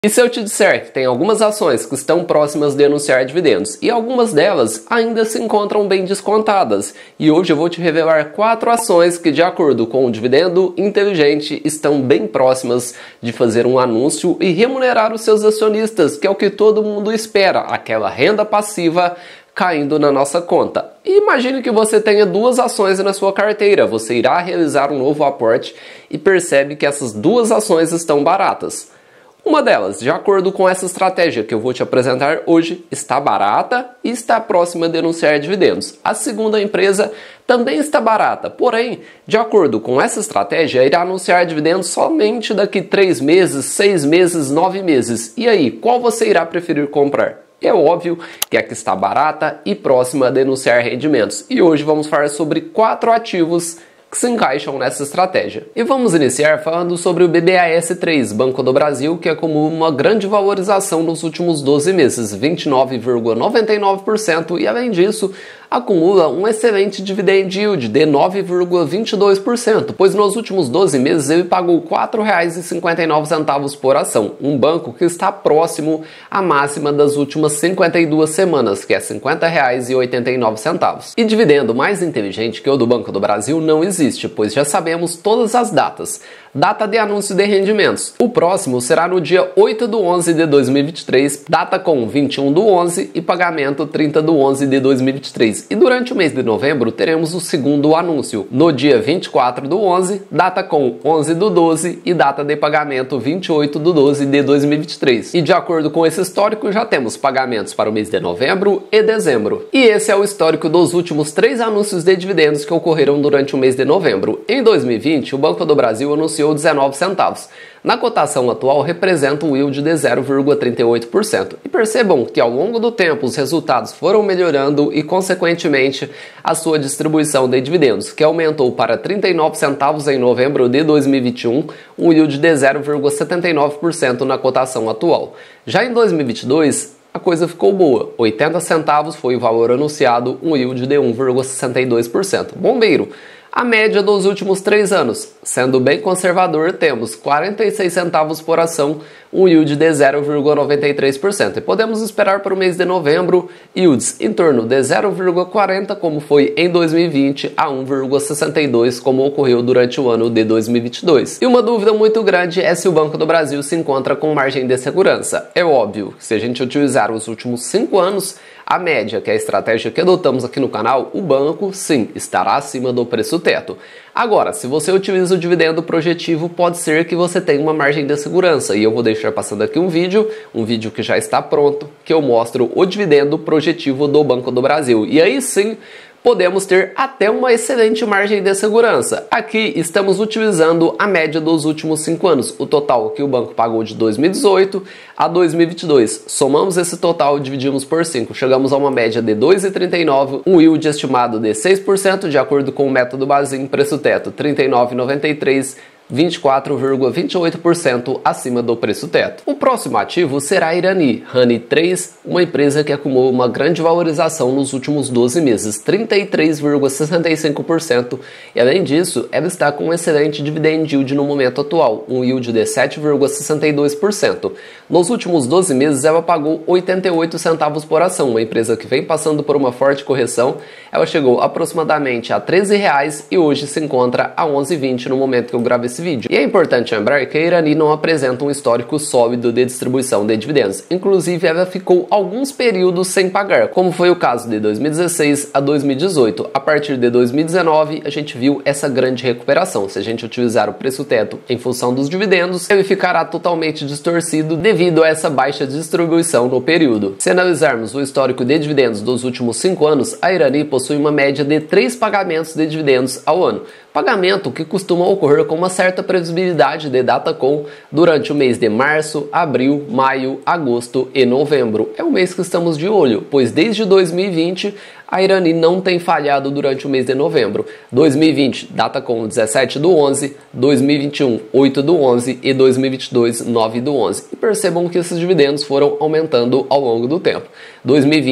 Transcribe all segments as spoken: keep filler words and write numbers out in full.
E se eu te disser que tem algumas ações que estão próximas de anunciar dividendos e algumas delas ainda se encontram bem descontadas? E hoje eu vou te revelar quatro ações que, de acordo com o Dividendo Inteligente, estão bem próximas de fazer um anúncio e remunerar os seus acionistas, que é o que todo mundo espera, aquela renda passiva caindo na nossa conta. E imagine que você tenha duas ações na sua carteira. Você irá realizar um novo aporte e percebe que essas duas ações estão baratas. Uma delas, de acordo com essa estratégia que eu vou te apresentar hoje, está barata e está próxima de anunciar dividendos. A segunda empresa também está barata, porém, de acordo com essa estratégia, irá anunciar dividendos somente daqui três meses, seis meses, nove meses. E aí, qual você irá preferir comprar? É óbvio que a que está barata e próxima de anunciar rendimentos. E hoje vamos falar sobre quatro ativos que se encaixam nessa estratégia. E vamos iniciar falando sobre o B B A S três, Banco do Brasil, que acumula uma grande valorização nos últimos doze meses, vinte e nove vírgula noventa e nove por cento, e além disso, acumula um excelente dividend yield de nove vírgula vinte e dois por cento, pois nos últimos doze meses ele pagou quatro reais e cinquenta e nove centavos por ação, um banco que está próximo à máxima das últimas cinquenta e duas semanas, que é cinquenta reais e oitenta e nove centavos. E dividendo mais inteligente que o do Banco do Brasil não existe, pois já sabemos todas as datas. Data de anúncio de rendimentos. O próximo será no dia oito do onze de dois mil e vinte e três, data com vinte e um do onze e pagamento trinta do onze de dois mil e vinte e três. E durante o mês de novembro teremos o segundo anúncio, no dia vinte e quatro do onze, data com onze do doze e data de pagamento vinte e oito do doze de dois mil e vinte e três. E de acordo com esse histórico, já temos pagamentos para o mês de novembro e dezembro. E esse é o histórico dos últimos três anúncios de dividendos que ocorreram durante o mês de novembro. Em dois mil e vinte, o Banco do Brasil anunciou dezenove centavos. Na cotação atual, representa um yield de zero vírgula trinta e oito por cento. E percebam que ao longo do tempo os resultados foram melhorando e, consequentemente, a sua distribuição de dividendos, que aumentou para trinta e nove centavos em novembro de dois mil e vinte e um, um yield de zero vírgula setenta e nove por cento na cotação atual. Já em dois mil e vinte e dois, a coisa ficou boa. oitenta centavos foi o valor anunciado, um yield de um vírgula sessenta e dois por cento. Bombeiro! A média dos últimos três anos, sendo bem conservador, temos quarenta e seis centavos por ação, um yield de zero vírgula noventa e três por cento. E podemos esperar para o mês de novembro yields em torno de zero vírgula quarenta, como foi em dois mil e vinte, a um vírgula sessenta e dois, como ocorreu durante o ano de dois mil e vinte e dois. E uma dúvida muito grande é se o Banco do Brasil se encontra com margem de segurança. É óbvio que se a gente utilizar os últimos cinco anos, a média, que é a estratégia que adotamos aqui no canal, o banco, sim, estará acima do preço teto. Agora, se você utiliza o dividendo projetivo, pode ser que você tenha uma margem de segurança. E eu vou deixar passando aqui um vídeo, um vídeo que já está pronto, que eu mostro o dividendo projetivo do Banco do Brasil. E aí sim, podemos ter até uma excelente margem de segurança. Aqui estamos utilizando a média dos últimos cinco anos, o total que o banco pagou de dois mil e dezoito a dois mil e vinte e dois. Somamos esse total e dividimos por cinco, chegamos a uma média de dois vírgula trinta e nove, um yield estimado de seis por cento, de acordo com o método Bazin, preço teto trinta e nove vírgula noventa e três, vinte e quatro vírgula vinte e oito por cento acima do preço teto. O próximo ativo será a Irani, Rani três, uma empresa que acumulou uma grande valorização nos últimos doze meses, trinta e três vírgula sessenta e cinco por cento, e além disso, ela está com um excelente dividend yield no momento atual, um yield de sete vírgula sessenta e dois por cento. Nos últimos doze meses, ela pagou oitenta e oito centavos por ação, uma empresa que vem passando por uma forte correção. Ela chegou aproximadamente a treze reais e hoje se encontra a onze reais e vinte centavos no momento que eu gravo esse vídeo. E é importante lembrar que a Irani não apresenta um histórico sólido de distribuição de dividendos. Inclusive, ela ficou alguns períodos sem pagar, como foi o caso de dois mil e dezesseis a dois mil e dezoito. A partir de dois mil e dezenove, a gente viu essa grande recuperação. Se a gente utilizar o preço teto em função dos dividendos, ele ficará totalmente distorcido devido a essa baixa distribuição no período. Se analisarmos o histórico de dividendos dos últimos cinco anos, a Irani possui uma média de três pagamentos de dividendos ao ano. Pagamento que costuma ocorrer com uma certa previsibilidade de data com durante o mês de março, abril, maio, agosto e novembro. É o mês que estamos de olho, pois desde dois mil e vinte a Irani não tem falhado durante o mês de novembro. dois mil e vinte, data com dezessete do onze, dois mil e vinte e um, oito do onze e dois mil e vinte e dois, nove do onze. E percebam que esses dividendos foram aumentando ao longo do tempo. dois mil e vinte,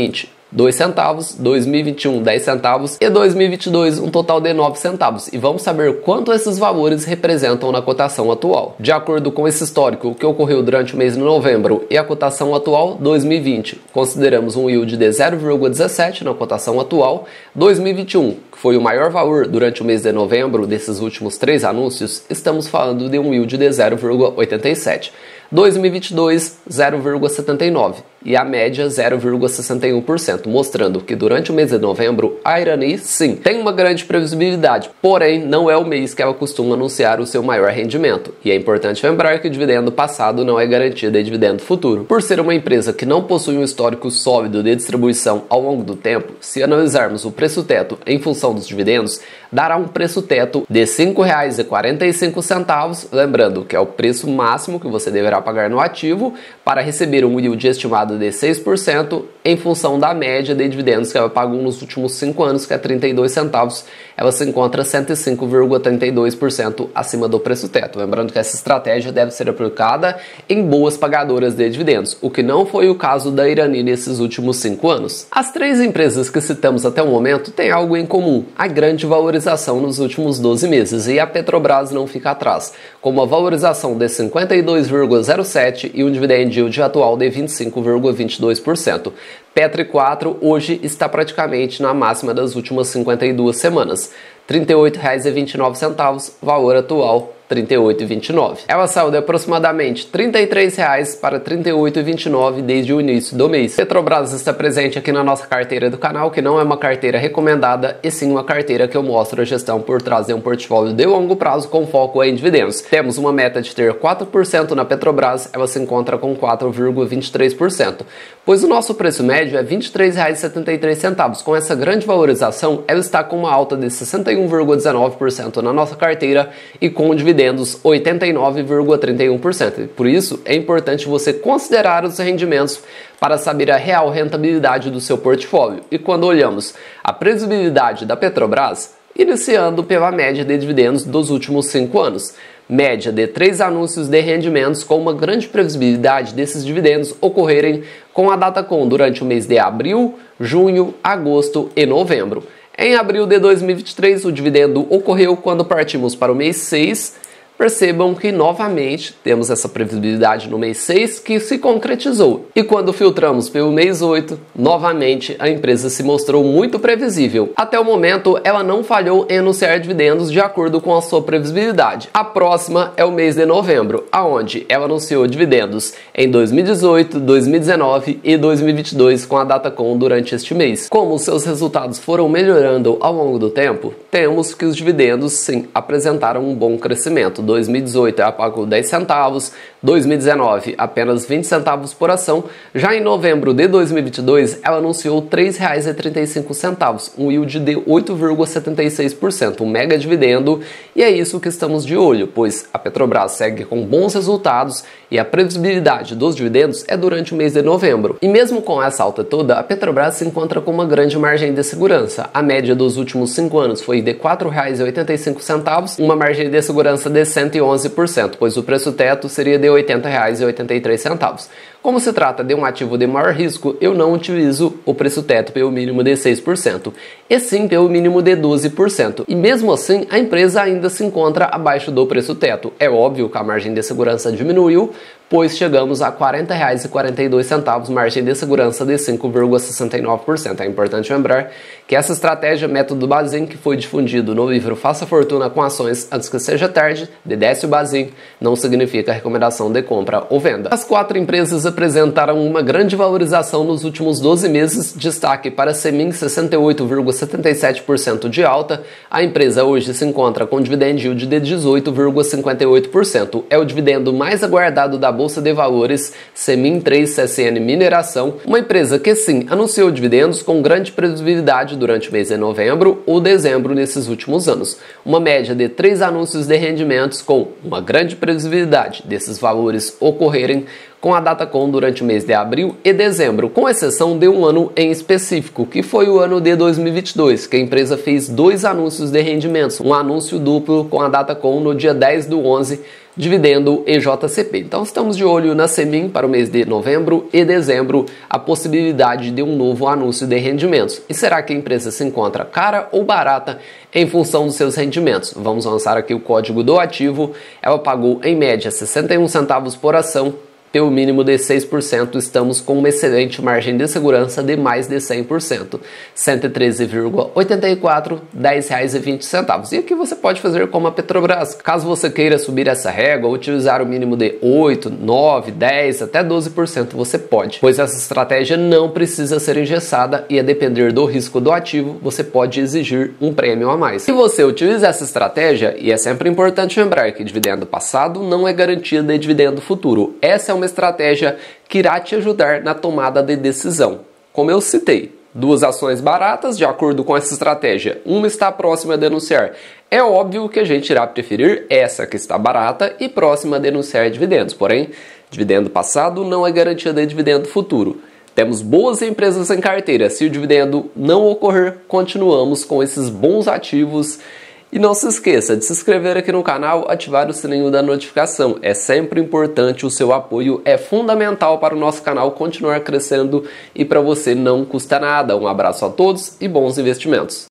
dois centavos, dois mil e vinte e um dez centavos e dois mil e vinte e dois um total de nove centavos. E vamos saber quanto esses valores representam na cotação atual. De acordo com esse histórico que ocorreu durante o mês de novembro e a cotação atual dois mil e vinte, consideramos um yield de zero vírgula dezessete na cotação atual. Dois mil e vinte e um, que foi o maior valor durante o mês de novembro desses últimos três anúncios, estamos falando de um yield de zero vírgula oitenta e sete. dois mil e vinte e dois, zero vírgula setenta e nove e a média zero vírgula sessenta e um por cento, mostrando que durante o mês de novembro a Irani sim tem uma grande previsibilidade, porém não é o mês que ela costuma anunciar o seu maior rendimento. E é importante lembrar que o dividendo passado não é garantia de dividendo futuro. Por ser uma empresa que não possui um histórico sólido de distribuição ao longo do tempo, se analisarmos o preço teto em função dos dividendos, dará um preço teto de cinco reais e quarenta e cinco centavos, lembrando que é o preço máximo que você deverá pagar no ativo para receber um yield estimado de seis por cento em função da média de dividendos que ela pagou nos últimos cinco anos, que é trinta e dois centavos. Ela se encontra cento e cinco vírgula trinta e dois por cento acima do preço teto. Lembrando que essa estratégia deve ser aplicada em boas pagadoras de dividendos, o que não foi o caso da Irani nesses últimos cinco anos. As três empresas que citamos até o momento têm algo em comum: a grande valorização nos últimos doze meses, e a Petrobras não fica atrás, com uma valorização de cinquenta e dois vírgula zero sete e um dividend yield atual de vinte e cinco vírgula vinte e dois por cento. Petro quatro hoje está praticamente na máxima das últimas cinquenta e duas semanas, trinta e oito reais e vinte e nove centavos, valor atual trinta e oito reais e vinte e nove centavos. Ela saiu de aproximadamente trinta e três reais para trinta e oito reais e vinte e nove centavos desde o início do mês. Petrobras está presente aqui na nossa carteira do canal, que não é uma carteira recomendada, e sim uma carteira que eu mostro a gestão por trás de um portfólio de longo prazo com foco em dividendos. Temos uma meta de ter quatro por cento na Petrobras, ela se encontra com quatro vírgula vinte e três por cento, pois o nosso preço médio é vinte e três reais e setenta e três centavos. Com essa grande valorização, ela está com uma alta de sessenta e um vírgula dezenove por cento na nossa carteira e com dividendos oitenta e nove vírgula trinta e um por cento. Por isso, é importante você considerar os rendimentos para saber a real rentabilidade do seu portfólio. E quando olhamos a previsibilidade da Petrobras, iniciando pela média de dividendos dos últimos cinco anos, média de três anúncios de rendimentos com uma grande previsibilidade desses dividendos ocorrerem com a Datacom durante o mês de abril, junho, agosto e novembro. Em abril de dois mil e vinte e três, o dividendo ocorreu quando partimos para o mês seis. Percebam que novamente temos essa previsibilidade no mês seis que se concretizou. E quando filtramos pelo mês oito, novamente a empresa se mostrou muito previsível. Até o momento, ela não falhou em anunciar dividendos de acordo com a sua previsibilidade. A próxima é o mês de novembro, aonde ela anunciou dividendos em dois mil e dezoito, dois mil e dezenove e dois mil e vinte e dois com a Datacom durante este mês. Como seus resultados foram melhorando ao longo do tempo, temos que os dividendos sim apresentaram um bom crescimento. dois mil e dezoito ela pagou dez centavos, dois mil e dezenove apenas vinte centavos por ação. Já em novembro de dois mil e vinte e dois, ela anunciou três reais e trinta e cinco centavos, um yield de oito vírgula setenta e seis por cento, um mega dividendo, e é isso que estamos de olho, pois a Petrobras segue com bons resultados e a previsibilidade dos dividendos é durante o mês de novembro. E mesmo com essa alta toda, a Petrobras se encontra com uma grande margem de segurança. A média dos últimos cinco anos foi de quatro reais e oitenta e cinco centavos, uma margem de segurança de cento e onze por cento, pois o preço teto seria de oitenta reais e oitenta e três centavos. Como se trata de um ativo de maior risco, eu não utilizo o preço teto pelo mínimo de seis por cento, e sim pelo mínimo de doze por cento. E mesmo assim, a empresa ainda se encontra abaixo do preço teto. É óbvio que a margem de segurança diminuiu, pois chegamos a quarenta reais e quarenta e dois centavos, margem de segurança de cinco vírgula sessenta e nove por cento. É importante lembrar que essa estratégia, método Bazin, que foi difundido no livro Faça Fortuna com Ações Antes que Seja Tarde, de Décio Bazin, não significa recomendação de compra ou venda. As quatro empresas apresentaram uma grande valorização nos últimos doze meses, destaque para a Semin, sessenta e oito vírgula setenta e sete por cento de alta. A empresa hoje se encontra com dividend yield de dezoito vírgula cinquenta e oito por cento. É o dividendo mais aguardado da Bolsa de Valores, Semin três C S N Mineração, uma empresa que sim anunciou dividendos com grande previsibilidade durante o mês de novembro ou dezembro nesses últimos anos. Uma média de três anúncios de rendimentos com uma grande previsibilidade desses valores ocorrerem com a Datacom durante o mês de abril e dezembro, com exceção de um ano em específico, que foi o ano de dois mil e vinte e dois, que a empresa fez dois anúncios de rendimentos, um anúncio duplo com a Datacom no dia dez do onze dividendo E J C P. Então estamos de olho na Semin para o mês de novembro e dezembro, a possibilidade de um novo anúncio de rendimentos. E será que a empresa se encontra cara ou barata em função dos seus rendimentos? Vamos lançar aqui o código do ativo. Ela pagou em média sessenta e um centavos por ação, pelo mínimo de seis por cento, estamos com uma excelente margem de segurança de mais de cem por cento. cento e treze vírgula oitenta e quatro, dez reais e vinte centavos. E aqui você pode fazer como a Petrobras. Caso você queira subir essa régua, utilizar o mínimo de oito, nove, dez, até doze por cento, você pode. Pois essa estratégia não precisa ser engessada e a depender do risco do ativo, você pode exigir um prêmio a mais. Se você utiliza essa estratégia, e é sempre importante lembrar que dividendo passado não é garantia de dividendo futuro. Essa é uma estratégia que irá te ajudar na tomada de decisão. Como eu citei, duas ações baratas, de acordo com essa estratégia, uma está próxima a denunciar. É óbvio que a gente irá preferir essa que está barata e próxima a denunciar dividendos, porém, dividendo passado não é garantia de dividendo futuro. Temos boas empresas em carteira, se o dividendo não ocorrer, continuamos com esses bons ativos. E não se esqueça de se inscrever aqui no canal, ativar o sininho da notificação. É sempre importante, o seu apoio é fundamental para o nosso canal continuar crescendo e para você não custa nada. Um abraço a todos e bons investimentos!